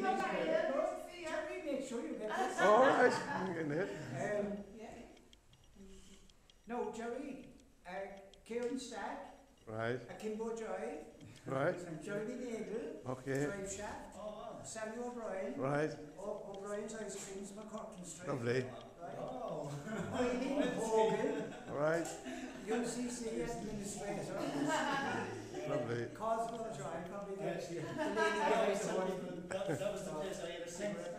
Make sure you get this. All right, I'm getting it. No, Jerry, Kieran Stack, Right, Kimbo Joy, right, Jeremy Nagel, okay, Drive Shaft, Samuel O'Brien, right, O'Brien's Ice Creams, McCurtain Street. lovely. Right. Eileen Hogan, Right, UCC Administrator. lovely. Cosmo Joy, probably the lady behind the one. That was the place I had a cigarette.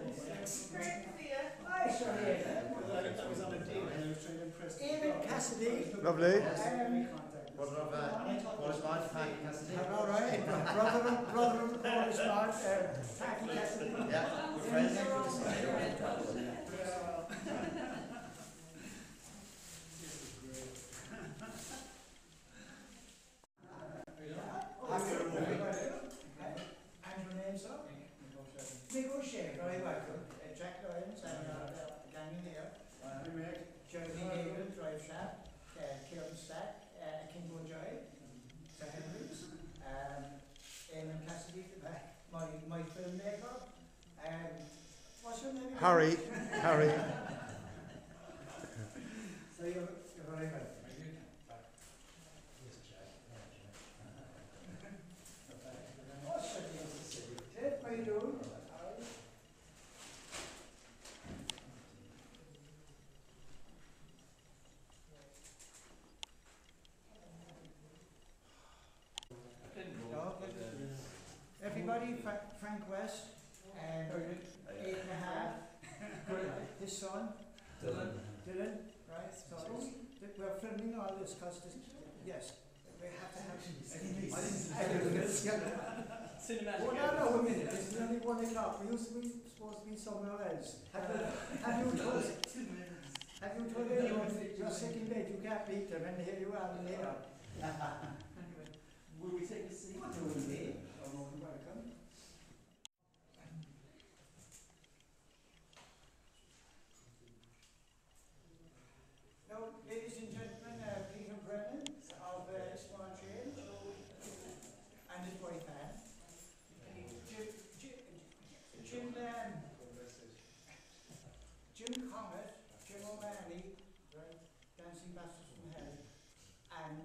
I sure did. That was on a deal and I was trying to impress David Cassidy. Lovely. Brother of Polish man, Tacky Cassidy. All right. Brother of Polish man, Tacky Cassidy. Yeah, we're friends. And your name, sir? Negotiate, very welcome. Jack Lyons and the gang in here. Jeremy Nagel, Drive Shaft, Kieran Stack, Kimbo Joy, Sir Henry's, Eamon Cassidy at the back, my filmmaker. What's your name? Harry, Harry. So you're very welcome. How you doing? Everybody, Frank West, and 8.5. His son, Dylan, right? So we're filming all this because yes, we have to have cinematic. Oh, no, a minute. It's nearly 1 o'clock. We used to be supposed to be somewhere else. Have you told anyone you're sick in bed, you can't beat them, and here you are in here. Will we take a seat? What do we need? Oh, welcome. Now, ladies and gentlemen, Peter Brennan of Swan Train and his wife Anne. Jim Comet, Jim O'Malley, Dancing Bastards from Hell, and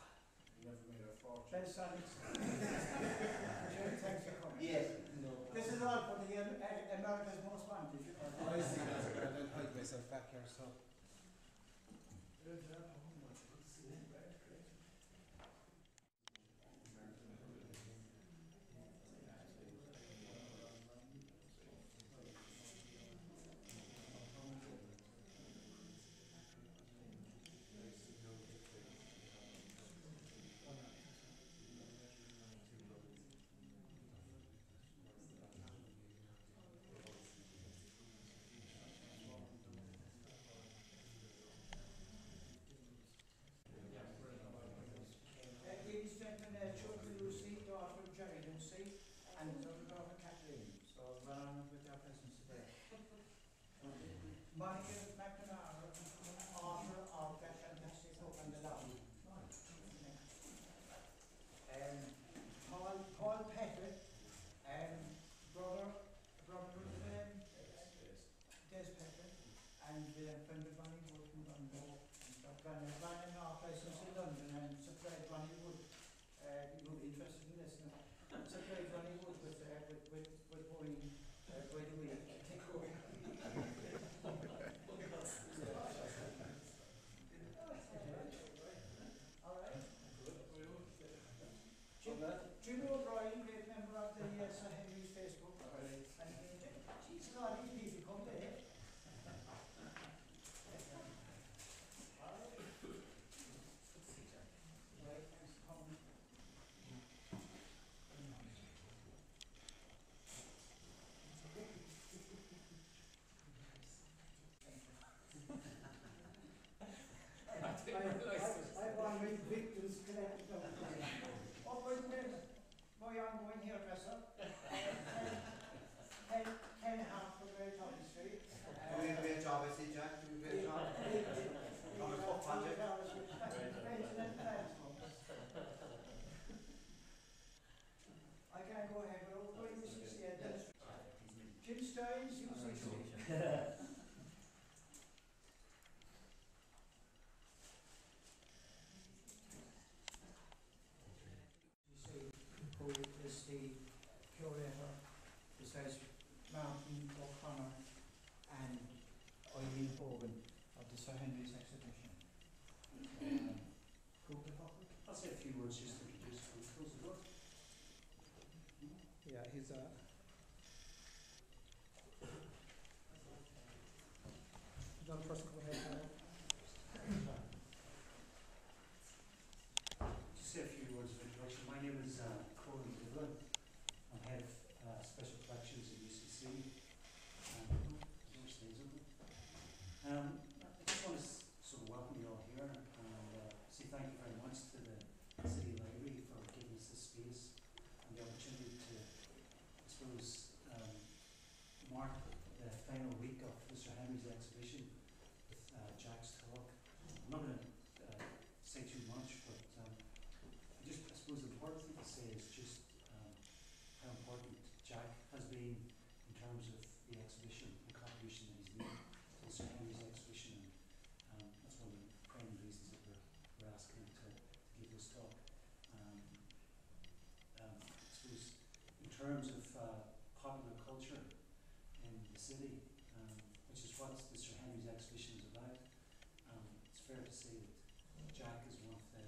Ben Sonics. Thanks for coming. Yes. This is all for the America's Most Wanted. I see that, and then hide myself back here, so. Ladies and gentlemen, children Lucy, daughter of Jerry Lucy, and his other daughter Kathleen. So well honoured with their presence today. Monica McNamara, author of that fantastic book on the love. Paul Pettit, brother of Des Pettit, and friend of Ronnie Wood from London. Ran an art license in London and supplied Ronnie Wood. You will be interested in this now. Supplied Ronnie Wood with Boeing by the week. Jim O'Brien, great member of the Sir Henry's Facebook. And geez, God, these people come to it. I want my victims collected. Oh, my ongoing hairdresser. Ken Hart from Great Thompson Street. Doing a great job, I see, Jack. Doing a great job. On a tough project. I can't go ahead, but over UCC administration. is Another person come ahead. Just say a few words of introduction. My name is Colin Dillon. I'm head of special collections at UCC. I just want to sort of welcome you all here and say thank you very much to the City Library for giving us this space and the opportunity to, I suppose, mark the final week of Mr. Henry's exhibition with Jack's talk. I'm not going to say too much, but I suppose the important thing to say is just how important Jack has been in terms of the exhibition, the contribution that he's made to Mr. Henry's exhibition, and that's one of the primary reasons that we're asking him to give this talk. I suppose in terms of popular culture in the city, which is what Mr. Henry's exhibition is about, it's fair to say that Jack is one of the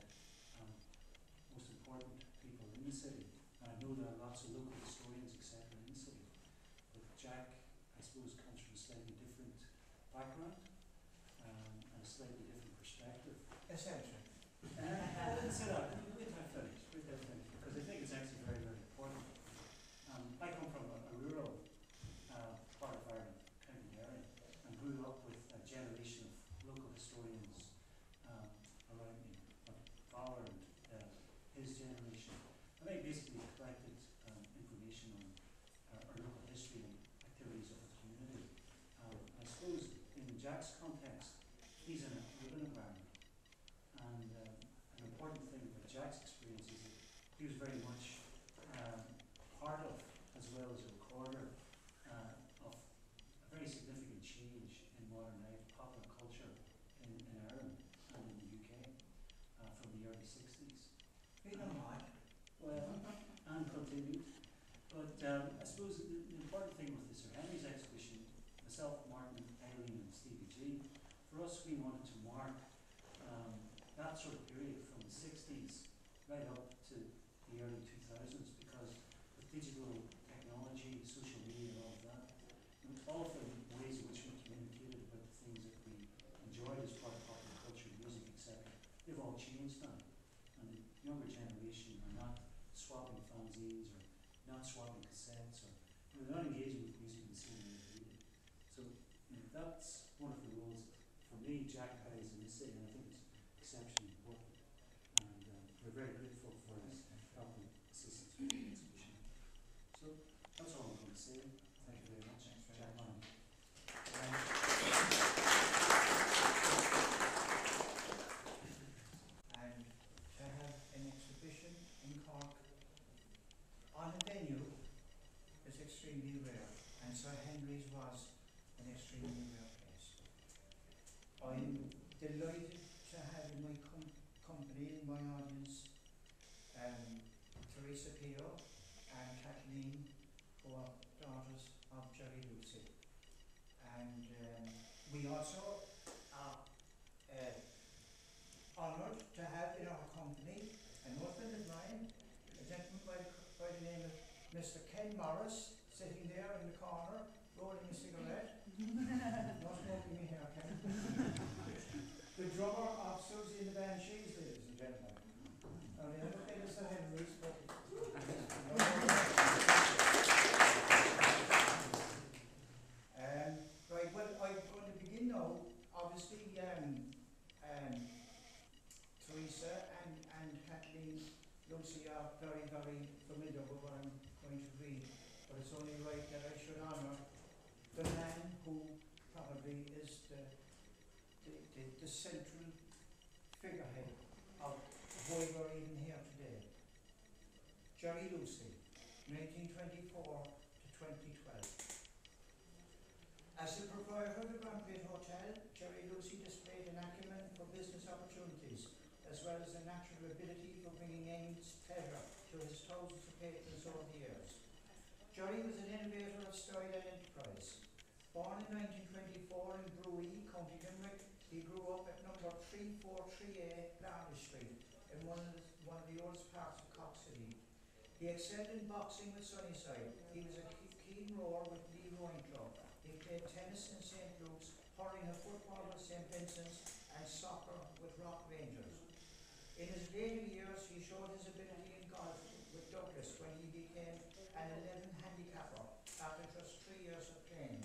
most important people in the city. And I know there are lots of local historians, etc., in the city, but Jack, I suppose, comes from a slightly different background and a slightly different perspective. Essentially. I didn't say that. Wait till I finish, because I think it's actually very, very important. I come from a rural part of Ireland, County Derry, and grew up with a generation of local historians around me, my father and his generation. And they basically collected information on our local history and activities of the community. I suppose in Jack's context, he's in an urban environment. And an important thing about Jack's experience is that he was very much part of, as well as a recorder, of a very significant change in modern life, popular culture in Ireland and in the UK from the early 60s. Well, and continued. But I suppose the important thing with the Sir Henry's exhibition, myself, Martin, Eileen and Stevie G, for us we wanted to mark that sort of period from the 60s right up to the early 2000s, because with digital technology, social media and all of that, and all of the ways in which we communicated about the things that we enjoyed as part of popular culture, music, etc., they've all changed now. And the younger generation are not swapping fanzines or not swapping cassettes, or they're not engaging with music in the same way that we did. So that's one of the roles for me Jack plays in this city, and I think it's exceptionally important. And we're very grateful for his help and assistance with the exhibition. So that's all I'm going to say. Thank you very much. Jack Lyons. And to have an exhibition in Cork on a venue is extremely rare, and Sir Henry's was an extremely rare place. I'm delighted to have in my company, in my audience, Teresa Pio and Kathleen, who are daughters of Jerry Lucy. And we also are honoured to have in our company an husband of mine, a gentleman by the name of Mr. Ken Morris, sitting there in the corner, rolling a cigarette. No smoking me here, Ken. The drummer of Susie and the Banshees, ladies and gentlemen. Now, they never played us the Henrys, but... Right, well, I'm going to begin now. Obviously, Teresa and Kathleen Lucy are very, very familiar with what I'm going to read, but it's only right that I should honour the man who probably is the central figurehead of why we're even here today. Jerry Lucy, 1924 to 2012. As the proprietor of the Grand Prix Hotel, Jerry Lucy displayed an acumen for business opportunities, as well as a natural ability for bringing endless pleasure to his thousands of patrons over the years. Jerry was an innovator of style and enterprise. Born in 1924 in Brewey, County Limerick, he grew up at number 343A Blarney Street in one of the oldest parts of Cork City. He excelled in boxing with Sunnyside. He was a keen rower with Lee Rowing Club. He played tennis in St. Luke's, hurling and football with St. Vincent's, and soccer with Rock Rangers. In his later years, he showed his ability in golf with Douglas when he became an 11 handicapper after just 3 years of playing.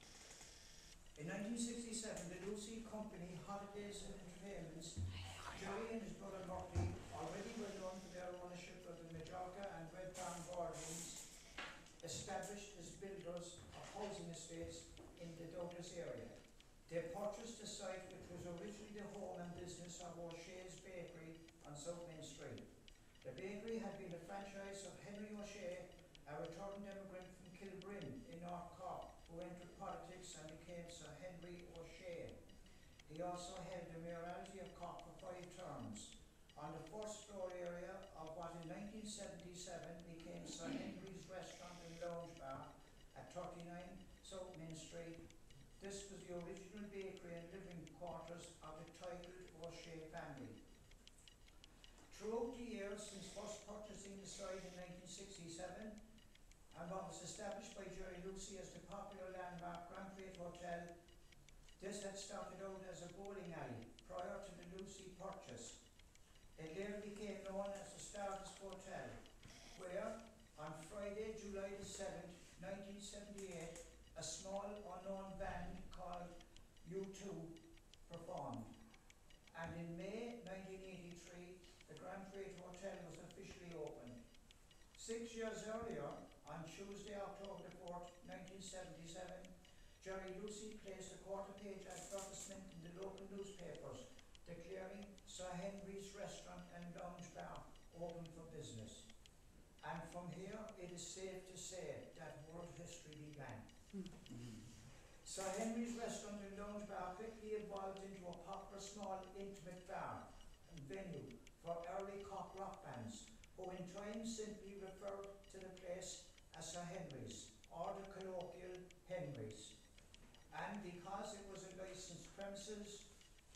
In 1967, the Lucy Company Holidays and Entertainments, Jerry and his brother Murphy, already well known for their ownership of the Majorca and Red Barn boardrooms, established as builders of housing estates in the Douglas area. They purchased a site which was originally the home and business of O'Shea's Bakery on South Main Street. The bakery had been a franchise of Henry O'Shea, a returned immigrant from Kilbrinn in North Cork, who entered politics and became Sir Henry O'Shea. He also held the mayoralty of Cork for 5 terms. On the first floor area of what in 1977 became Sir Henry's Restaurant and Lounge Bar at 39 South Main Street, this was the original bakery and living quarters of the titled O'Shea family. Throughout the years since first purchasing the site in 1967, and what was established by Jerry Lucy as the popular landmark Grand Prix Hotel, this had started out as a bowling alley prior to the Lucy purchase. It later became known as the Stardust Hotel, where, on Friday, July the 7th, 1978, a small unknown band called U2 performed. And in May 1983, the Grand Prix Hotel was officially opened. 6 years earlier, on Tuesday, October the 4th, 1977, Jerry Lucy placed a quarter-page advertisement in the local newspapers declaring Sir Henry's Restaurant and Lounge Bar open for business. And from here, it is safe to say that world history began. Sir Henry's Restaurant and Lounge Bar quickly evolved into a popular small intimate bar and venue for early Cork rock bands, who in time simply referred to the place as Sir Henry's, or the colloquial Henry's. And because it was a licensed premises,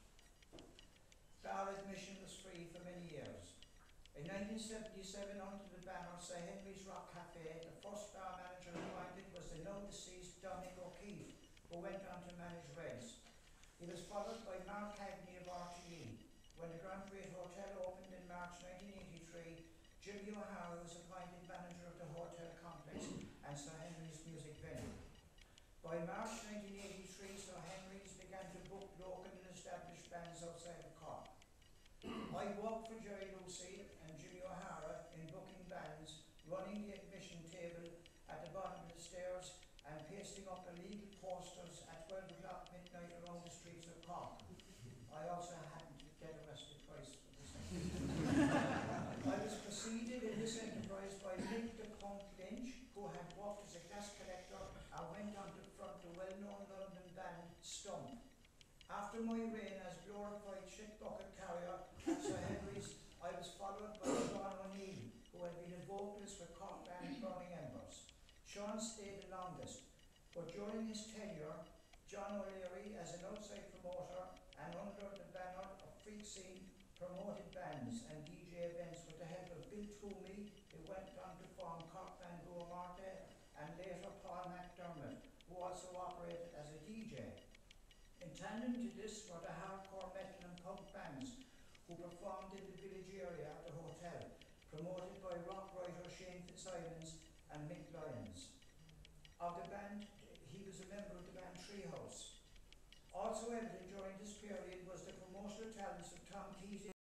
bar admission was free for many years. In 1977, under the banner Sir Henry's Rock Cafe, the first bar manager appointed was the now deceased Dominic O'Keefe, who went on to manage Reds. He was followed by Mark Cagney of RTE. When the Grand Prix Hotel opened in March 1983, Jimmy O'Hara was appointed manager of the hotel complex and Sir Henry's music venue. By March 1983, Sir Henry's began to book local and established bands outside of Cork. I worked for Jerry Lucy and Jimmy O'Hara in booking bands, running the admission table at the bottom of the stairs and pasting up illegal posters at 12 o'clock midnight around the streets of Cork. I also happened to get arrested twice for this. I was preceded in this enterprise by Mick the Punk Lynch, who had worked as a gas collector and went on to front the well-known London band Stump. After my reign as glorified shit bucket carrier at Sir Henry's, I was followed by Sean O'Neill, who had been a vocalist with Cork band Burning Embers. Sean stayed the longest, but during his tenure, John O'Leary, as an outside promoter and under the banner of Freak Scene, promoted bands and DJ events with the help of Bill Toomey, who went on to form Cork band Go Marte, and later Paul McDermott, who also operated as a DJ. In tandem to this were the hardcore metal and punk bands who performed in the village area at the hotel, promoted by rock writer Shane Fitzsimons and Mick Lyons. Of the band, he was a member of the band Treehouse. Also evident during this period was the promotional talents of Tom Keating